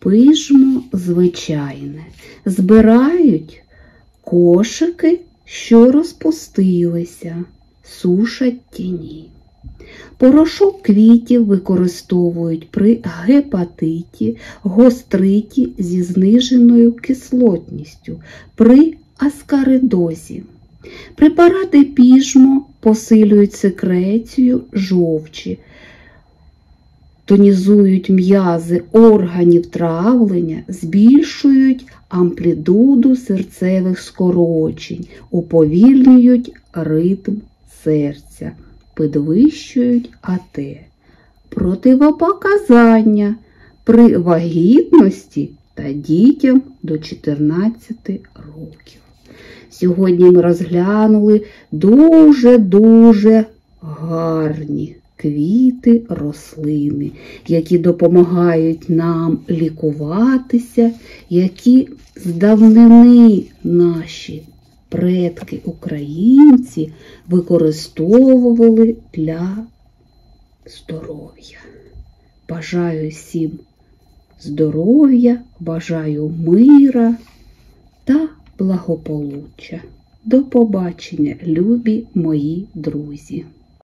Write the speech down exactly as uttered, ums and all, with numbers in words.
пижмо звичайне. Збирають кошики, що розпустилися, сушать тіні. Порошок квітів використовують при гепатиті, гостриті зі зниженою кислотністю, при аскаридозі. Препарати піжмо посилюють секрецію жовчі, тонізують м'язи органів травлення, збільшують амплітуду серцевих скорочень, уповільнюють ритм серця, підвищують АТ. Противопоказання при вагітності та дітям до чотирнадцяти років. Сьогодні ми розглянули дуже-дуже гарні квіти, рослини, які допомагають нам лікуватися, які з давнини наші предки-українці використовували для здоров'я. Бажаю всім здоров'я, бажаю мира та благополуччя. До побачення, любі мої друзі!